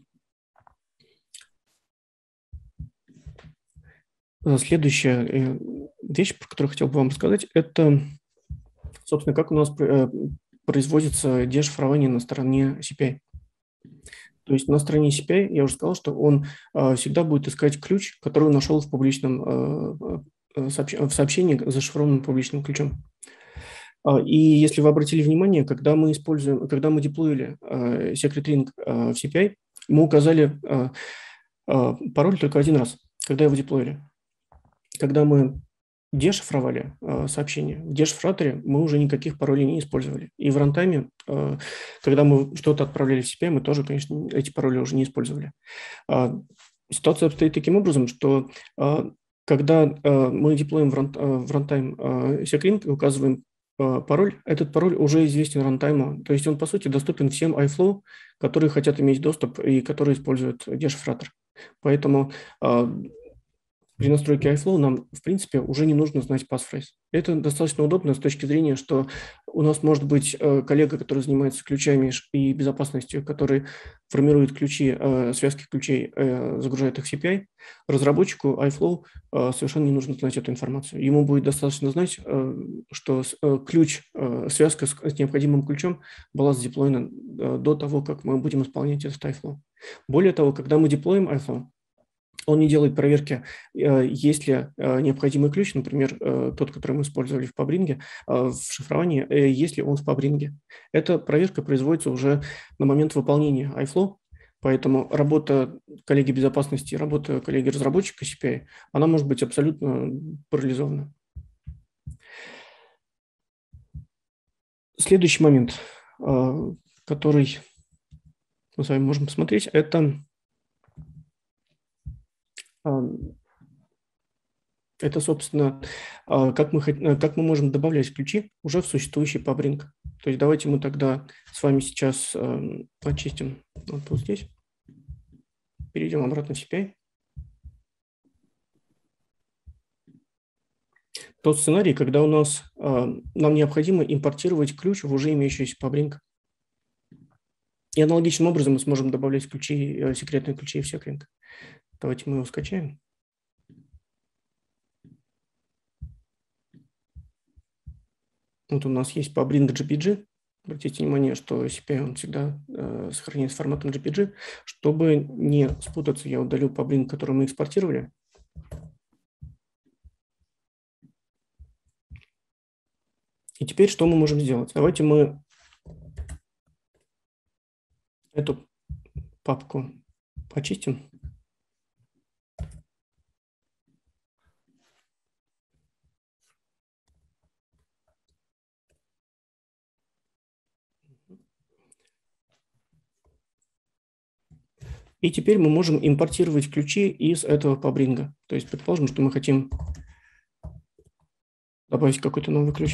Следующая вещь, про которую хотел бы вам рассказать, это, собственно, как у нас производится дешифрование на стороне си пи ай. То есть на стороне си пи ай я уже сказал, что он всегда будет искать ключ, который он нашел в публичном в сообщении, зашифрованном публичным ключом. И если вы обратили внимание, когда мы используем, когда мы деплоили Secret Ring в си пи ай, мы указали пароль только один раз, когда его деплоили. Когда мы дешифровали э, сообщение, в дешифраторе мы уже никаких паролей не использовали. И в рантайме, э, когда мы что-то отправляли в си пи ай, мы тоже, конечно, эти пароли уже не использовали. Э, ситуация обстоит таким образом, что э, когда э, мы деплоим в, ран, э, в рантайм э, Secret и указываем э, пароль, этот пароль уже известен рантайму. То есть он, по сути, доступен всем iFlow, которые хотят иметь доступ и которые используют дешифратор. Поэтому э, при настройке iFlow нам, в принципе, уже не нужно знать пасфрейз. Это достаточно удобно с точки зрения, что у нас может быть коллега, который занимается ключами и безопасностью, который формирует ключи, связки ключей, загружает их в си пи ай. Разработчику iFlow совершенно не нужно знать эту информацию. Ему будет достаточно знать, что ключ, связка с необходимым ключом была задеплоена до того, как мы будем исполнять этот iFlow. Более того, когда мы деплоим iFlow, он не делает проверки, есть ли необходимый ключ, например, тот, который мы использовали в Пабринге, в шифровании, есть ли он в Пабринге. Эта проверка производится уже на момент выполнения iFlow, поэтому работа коллеги безопасности, работа коллеги разработчика си пи ай, она может быть абсолютно парализована. Следующий момент, который мы с вами можем посмотреть, это... Это, собственно, как мы, как мы можем добавлять ключи уже в существующий Pubring. То есть давайте мы тогда с вами сейчас очистим вот, вот здесь. Перейдем обратно в си пи ай. Тот сценарий, когда у нас нам необходимо импортировать ключ в уже имеющийся Pubring. И аналогичным образом мы сможем добавлять ключи, секретные ключи в Secret. Давайте мы его скачаем. Вот у нас есть Pubring джей пи джи. Обратите внимание, что си пи ай он всегда э, сохраняется форматом джей пи джи. Чтобы не спутаться, я удалю Pubring, который мы экспортировали. И теперь что мы можем сделать? Давайте мы эту папку почистим. И теперь мы можем импортировать ключи из этого Pubring. То есть предположим, что мы хотим добавить какой-то новый ключ.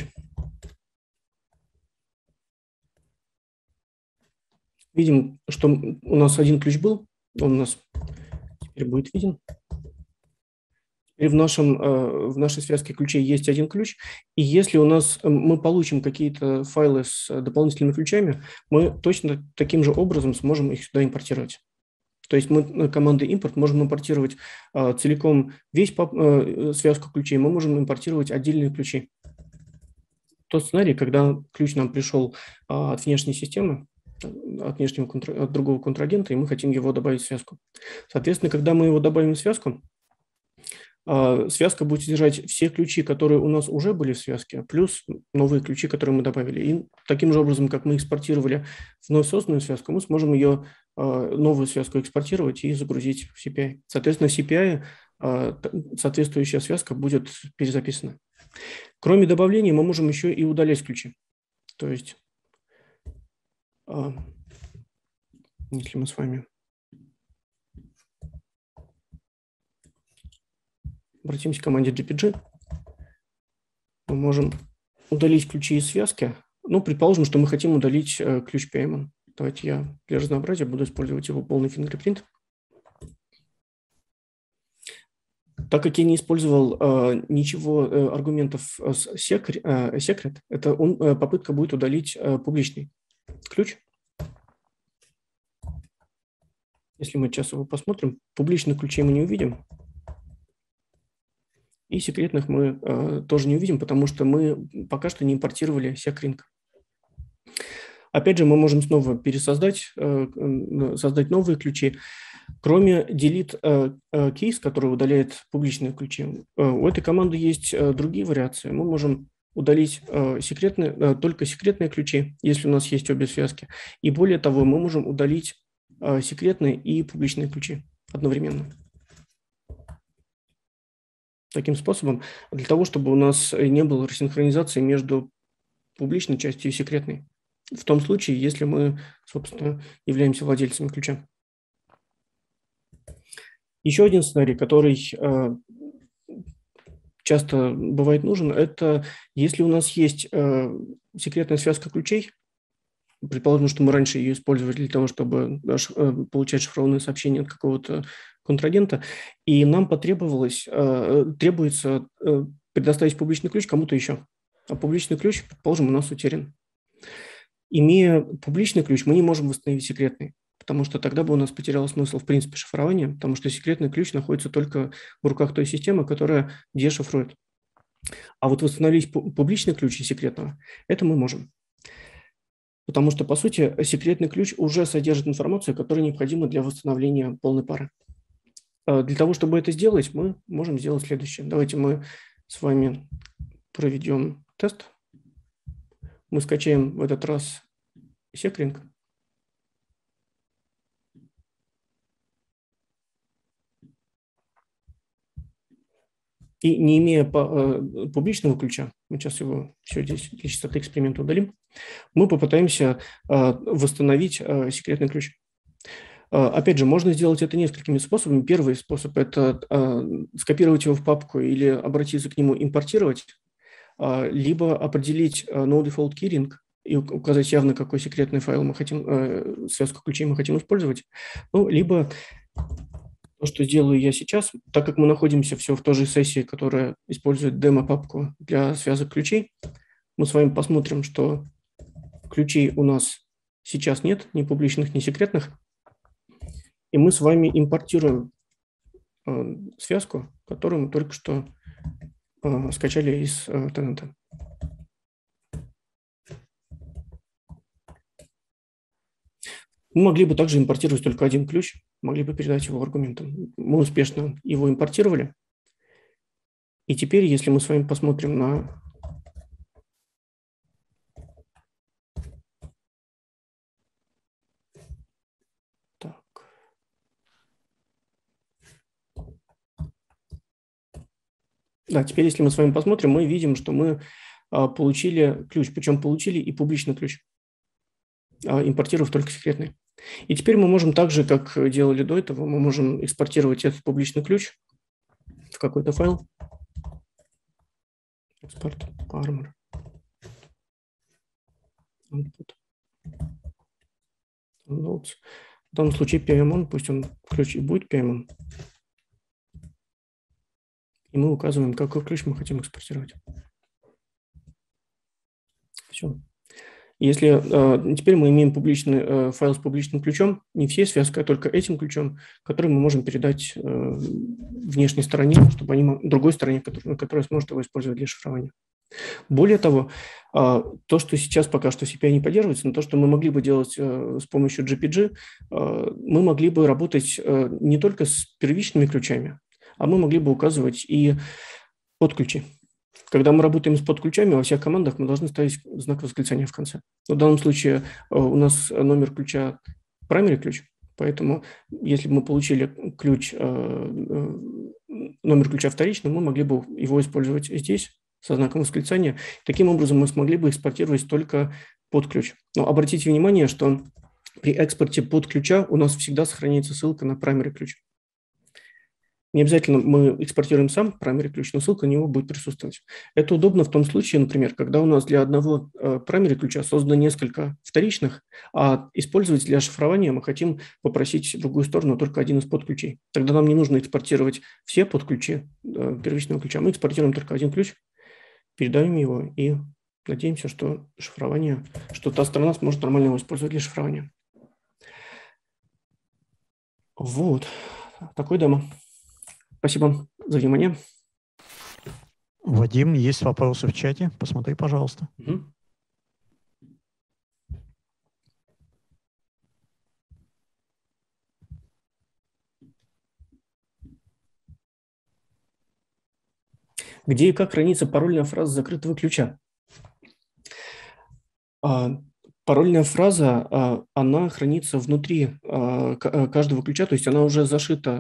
Видим, что у нас один ключ был, он у нас теперь будет виден. И в, нашем, в нашей связке ключей есть один ключ, и если у нас мы получим какие-то файлы с дополнительными ключами, мы точно таким же образом сможем их сюда импортировать. То есть мы командой import можем импортировать целиком весь связку ключей, мы можем импортировать отдельные ключи. Тот сценарий, когда ключ нам пришел от внешней системы, от внешнего от другого контрагента, и мы хотим его добавить в связку. Соответственно, когда мы его добавим в связку, связка будет содержать все ключи, которые у нас уже были в связке, плюс новые ключи, которые мы добавили. И таким же образом, как мы экспортировали вновь созданную связку, мы сможем ее новую связку экспортировать и загрузить в си пи ай. Соответственно, в си пи ай соответствующая связка будет перезаписана. Кроме добавления, мы можем еще и удалять ключи. То есть, если мы с вами обратимся к команде джи пи джи, мы можем удалить ключи из связки. Ну, предположим, что мы хотим удалить э, ключ Payment. Давайте я для разнообразия буду использовать его полный fingerprint. Так как я не использовал э, ничего э, аргументов с secret, э, secret это он, э, попытка будет удалить э, публичный ключ. Если мы сейчас его посмотрим, публичных ключей мы не увидим. И секретных мы э, тоже не увидим, потому что мы пока что не импортировали SecRing. Опять же, мы можем снова пересоздать, э, создать новые ключи. Кроме delete э, case, который удаляет публичные ключи, э, у этой команды есть э, другие вариации. Мы можем удалить э, секретные, э, только секретные ключи, если у нас есть обе связки. И более того, мы можем удалить э, секретные и публичные ключи одновременно. Таким способом, для того, чтобы у нас не было рассинхронизации между публичной частью и секретной. В том случае, если мы, собственно, являемся владельцами ключа. Еще один сценарий, который э, часто бывает нужен, это если у нас есть э, секретная связка ключей, предположим, что мы раньше ее использовали для того, чтобы э, получать шифрованные сообщения от какого-то контрагента, и нам потребовалось, э, требуется э, предоставить публичный ключ кому-то еще. А публичный ключ, предположим, у нас утерян. Имея публичный ключ, мы не можем восстановить секретный, потому что тогда бы у нас потерял смысл в принципе шифрования, потому что секретный ключ находится только в руках той системы, которая дешифрует. А вот восстановить публичный ключ из секретного, это мы можем. Потому что, по сути, секретный ключ уже содержит информацию, которая необходима для восстановления полной пары. Для того, чтобы это сделать, мы можем сделать следующее. Давайте мы с вами проведем тест. Мы скачаем в этот раз SecRing. И не имея публичного ключа, мы сейчас его все здесь для чистоты эксперимента удалим, мы попытаемся восстановить секретный ключ. Опять же, можно сделать это несколькими способами. Первый способ – это скопировать его в папку или обратиться к нему, импортировать, либо определить no-default keyring и указать явно, какой секретный файл мы хотим, связку ключей мы хотим использовать. Ну, либо то, что сделаю я сейчас, так как мы находимся все в той же сессии, которая использует демо-папку для связок ключей, мы с вами посмотрим, что ключей у нас сейчас нет, ни публичных, ни секретных. И мы с вами импортируем э, связку, которую мы только что э, скачали из э, теннета. Мы могли бы также импортировать только один ключ, могли бы передать его аргументам. Мы успешно его импортировали. И теперь, если мы с вами посмотрим на Да, теперь, если мы с вами посмотрим, мы видим, что мы а, получили ключ, причем получили и публичный ключ, а, импортировав только секретный. И теперь мы можем так же, как делали до этого, мы можем экспортировать этот публичный ключ в какой-то файл. Экспорт Armor. Output. Downloads. В данном случае пи эм он, пусть он ключ и будет пи эм он. И мы указываем, какой ключ мы хотим экспортировать. Все. Если э, теперь мы имеем публичный э, файл с публичным ключом, не всей связкой, а только этим ключом, который мы можем передать э, внешней стороне, чтобы они другой стороне, которая, которая сможет его использовать для шифрования. Более того, э, то, что сейчас пока что си пи ай не поддерживается, но то, что мы могли бы делать э, с помощью джи пи джи, э, мы могли бы работать э, не только с первичными ключами, а мы могли бы указывать и подключи. Когда мы работаем с подключами, во всех командах мы должны ставить знак восклицания в конце. В данном случае у нас номер ключа primary ключ, поэтому если бы мы получили ключ, номер ключа вторичный, мы могли бы его использовать здесь со знаком восклицания. Таким образом мы смогли бы экспортировать только под ключ. Но обратите внимание, что при экспорте под ключа у нас всегда сохраняется ссылка на primary ключ. Не обязательно мы экспортируем сам primary ключ, но ссылка на него будет присутствовать. Это удобно в том случае, например, когда у нас для одного primary ключа создано несколько вторичных, а использовать для шифрования мы хотим попросить другую сторону только один из подключей. Тогда нам не нужно экспортировать все подключи первичного ключа, мы экспортируем только один ключ, передаем его и надеемся, что шифрование, что та сторона сможет нормально его использовать для шифрования. Вот, такой демо. Спасибо за внимание. Вадим, есть вопросы в чате? Посмотри, пожалуйста. Угу. Где и как хранится парольная фраза закрытого ключа? Парольная фраза, она хранится внутри каждого ключа, то есть она уже зашита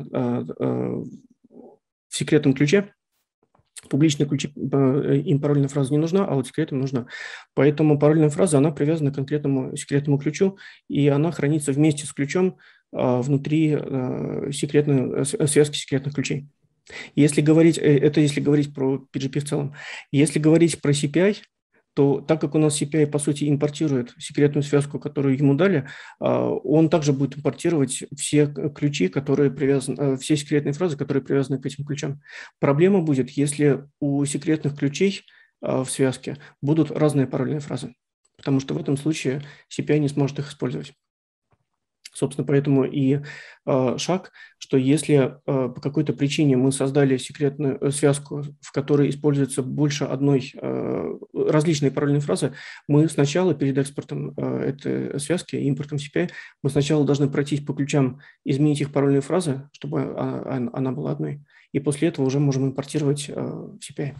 в секретном ключе. Публичные ключи, им парольная фраза не нужна, а вот секретным нужна. Поэтому парольная фраза, она привязана к конкретному секретному ключу, и она хранится вместе с ключом внутри секретной, связки секретных ключей. Если говорить, это если говорить про пи джи пи в целом. Если говорить про си пи ай, то так как у нас си пи ай, по сути, импортирует секретную связку, которую ему дали, он также будет импортировать все ключи, которые привязаны, все секретные фразы, которые привязаны к этим ключам. Проблема будет, если у секретных ключей в связке будут разные парольные фразы, потому что в этом случае си пи ай не сможет их использовать. Собственно, поэтому и э, шаг, что если э, по какой-то причине мы создали секретную связку, в которой используется больше одной э, различной парольной фразы, мы сначала перед экспортом э, этой связки, импортом си пи ай, мы сначала должны пройтись по ключам, изменить их парольные фразы, чтобы она, она была одной, и после этого уже можем импортировать э, в си пи ай.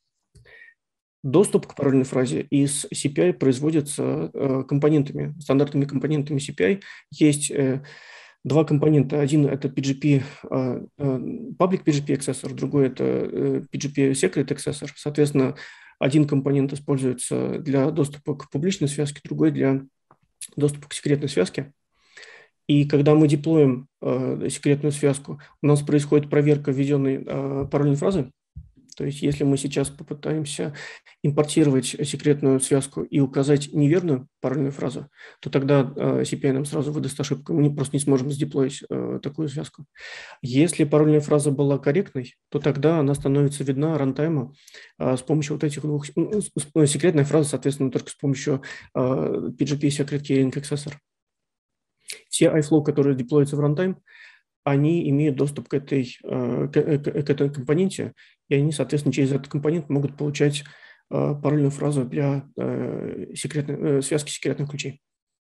Доступ к парольной фразе из си пи ай производится компонентами, стандартными компонентами си пи ай. Есть два компонента. Один – это пи джи пи, Public пи джи пи Accessor, другой – это пи джи пи Secret Accessor. Соответственно, один компонент используется для доступа к публичной связке, другой – для доступа к секретной связке. И когда мы деплоим секретную связку, у нас происходит проверка введенной парольной фразы. То есть если мы сейчас попытаемся импортировать секретную связку и указать неверную парольную фразу, то тогда си пи ай нам сразу выдаст ошибку, мы просто не сможем сдеплоить такую связку. Если парольная фраза была корректной, то тогда она становится видна рантайму с помощью вот этих двух... Секретная фраза, соответственно, только с помощью пи джи пи Secret Keying Accessor. Все iFlow, которые деплоятся в рантайм, они имеют доступ к этой, к, к этой компоненте, и они, соответственно, через этот компонент могут получать парольную фразу для секретной, связки секретных ключей.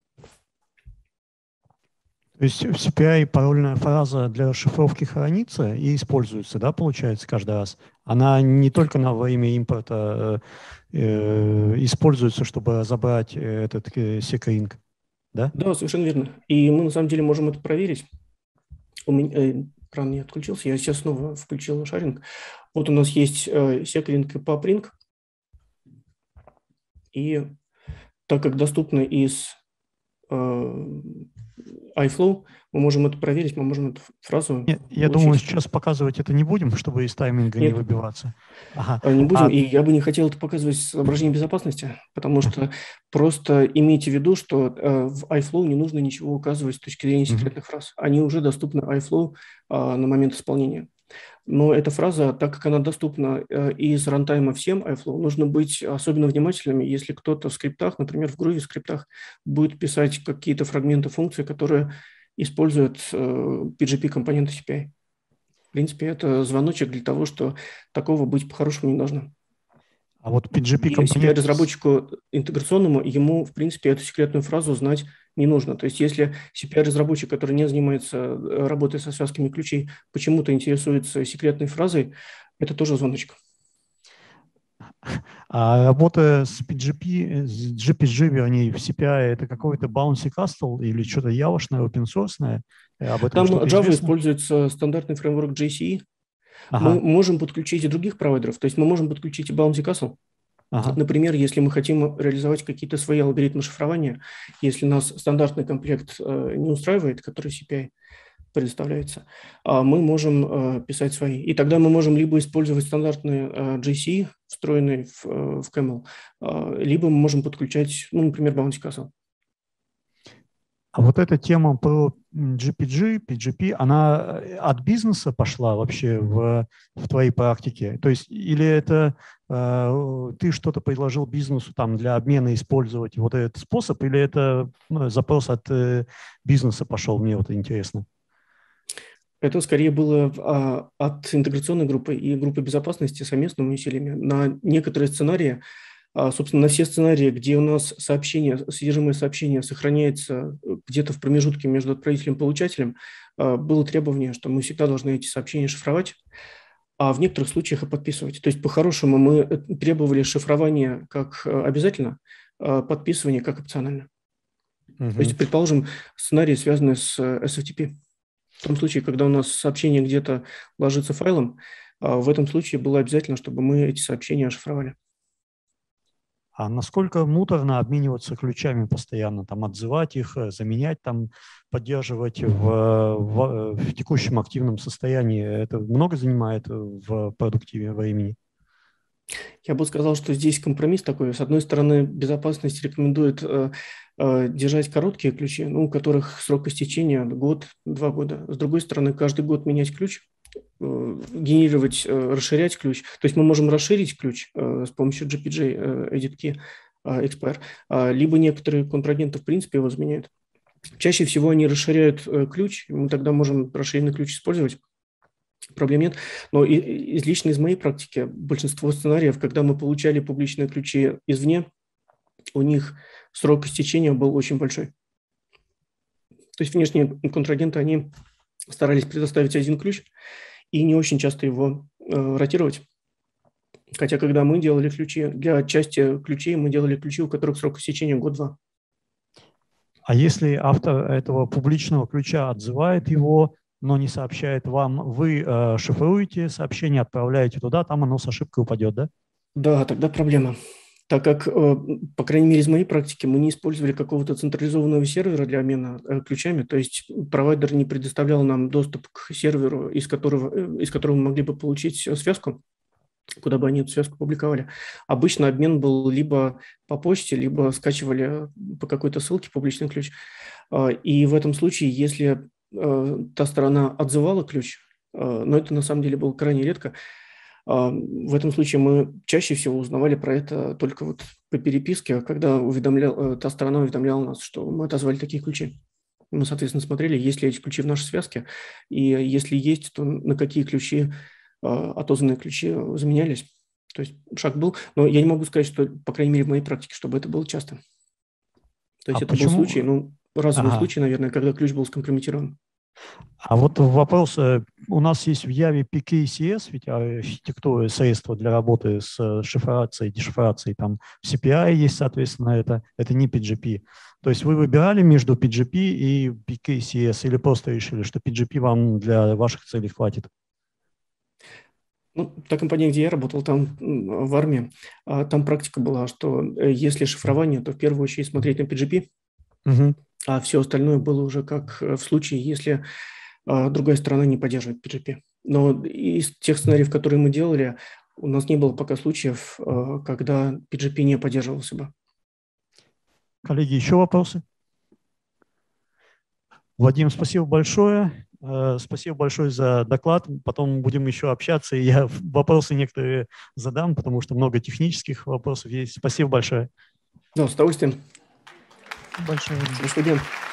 То есть в си пи ай парольная фраза для расшифровки хранится и используется, да, получается, каждый раз? Она не только на во имя импорта э, используется, чтобы разобрать этот секринг, да? Да, совершенно верно. И мы, на самом деле, можем это проверить. У меня экран не отключился, я сейчас снова включил шаринг. Вот у нас есть секринг и папринг. И так как доступны из iFlow, мы можем это проверить, мы можем эту фразу Нет, я получить. думаю, сейчас показывать это не будем, чтобы из тайминга Нет, не выбиваться. Ага. не будем, А, и я бы не хотел это показывать с соображением безопасности, потому что просто имейте в виду, что э, в iFlow не нужно ничего указывать с точки зрения секретных фраз. Они уже доступны iFlow э, на момент исполнения. Но эта фраза, так как она доступна э, из рантайма всем iFlow, нужно быть особенно внимательными, если кто-то в скриптах, например, в Groovy скриптах, будет писать какие-то фрагменты функций, которые используют э, пи джи пи-компоненты си пи ай. В принципе, это звоночек для того, что такого быть по-хорошему не должно. а вот пи джи И си пи пи-компонент... ай-разработчику интеграционному, ему, в принципе, эту секретную фразу знать не нужно. То есть если си пи ай-разработчик, который не занимается э, работой со связками ключей, почему-то интересуется секретной фразой, это тоже звоночек. А работа с пи джи пи, с джи пи джи, вернее, в си пи ай, это какой-то bouncy castle или что-то явошное, open-source? Об этом Там что-то Java известно? используется стандартный фреймворк джей си и. Мы Ага, можем подключить и других провайдеров, то есть мы можем подключить и Bouncy Castle. ага. Например, если мы хотим реализовать какие-то свои алгоритмы шифрования, если нас стандартный комплект э, не устраивает, который си пи ай предоставляется, а мы можем э, писать свои. И тогда мы можем либо использовать стандартный э, джей си и, встроенный в, э, в кэмэл, э, либо мы можем подключать, ну, например, Bouncy Castle. А вот эта тема про джи пи джи, пи джи пи, она от бизнеса пошла вообще в, в твоей практике? То есть или это э, ты что-то предложил бизнесу там для обмена использовать вот этот способ, или это ну, запрос от э, бизнеса пошел, мне вот интересно. Это скорее было а, от интеграционной группы и группы безопасности совместными усилиями. На некоторые сценарии, а, собственно, на все сценарии, где у нас сообщение, содержимое сообщения сохраняется где-то в промежутке между отправителем и получателем, а, было требование, что мы всегда должны эти сообщения шифровать, а в некоторых случаях и подписывать. То есть, по-хорошему, мы требовали шифрования как обязательно, а подписывание как опционально. Угу. То есть, предположим, сценарии, связанные с эс эф ти пи. В том случае, когда у нас сообщение где-то ложится файлом, в этом случае было обязательно, чтобы мы эти сообщения ошифровали. А насколько муторно обмениваться ключами постоянно, там отзывать их, заменять, там поддерживать в, в, в текущем активном состоянии? Это много занимает в продуктиве времени? Я бы сказал, что здесь компромисс такой. С одной стороны, безопасность рекомендует э, э, держать короткие ключи, ну, у которых срок истечения год, два года. С другой стороны, каждый год менять ключ, э, генерировать, э, расширять ключ. То есть мы можем расширить ключ э, с помощью джи пи джей э, Edit Key э, Expire, э, либо некоторые контрагенты в принципе его заменяют. Чаще всего они расширяют э, ключ, мы тогда можем расширенный ключ использовать. Проблем нет, но и, из, лично из моей практики большинство сценариев, когда мы получали публичные ключи извне, у них срок истечения был очень большой. То есть внешние контрагенты, они старались предоставить один ключ и не очень часто его э, ротировать. Хотя когда мы делали ключи, для части ключей мы делали ключи, у которых срок истечения год-два. А если автор этого публичного ключа отзывает его, но не сообщает вам, вы э, шифруете сообщение, отправляете туда, там оно с ошибкой упадет, да? Да, тогда проблема. Так как, э, по крайней мере, из моей практики, мы не использовали какого-то централизованного сервера для обмена э, ключами, то есть провайдер не предоставлял нам доступ к серверу, из которого, э, из которого мы могли бы получить связку, куда бы они эту связку публиковали. Обычно обмен был либо по почте, либо скачивали по какой-то ссылке публичный ключ. И в этом случае, если та сторона отзывала ключ, но это на самом деле было крайне редко, в этом случае мы чаще всего узнавали про это только вот по переписке, когда уведомлял, та сторона уведомляла нас, что мы отозвали такие ключи. Мы, соответственно, смотрели, есть ли эти ключи в нашей связке, и если есть, то на какие ключи отозванные ключи заменялись. То есть шаг был, но я не могу сказать, что, по крайней мере, в моей практике, чтобы это было часто. То есть А это почему? был случай, ну, разовый Ага. случай, наверное, когда ключ был скомпрометирован. А вот вопрос, у нас есть в Яве пи кей си эс, ведь архитектура средства для работы с шифрацией, дешифрацией, там в си пи ай есть, соответственно, это, это не пи джи пи. То есть вы выбирали между пи джи пи и пи кей си эс или просто решили, что пи джи пи вам для ваших целей хватит? Ну, та компания, где я работал, там в армии, там практика была, что если шифрование, то в первую очередь смотреть на пи джи пи, Угу. а все остальное было уже как в случае, если другая сторона не поддерживает пи джи пи. Но из тех сценариев, которые мы делали, у нас не было пока случаев, когда пи джи пи не поддерживался бы. Коллеги, еще вопросы? Вадим, спасибо большое. Спасибо большое за доклад. Потом будем еще общаться, и я вопросы некоторые задам, потому что много технических вопросов есть. Спасибо большое. Да, с удовольствием. Большое. До свидания.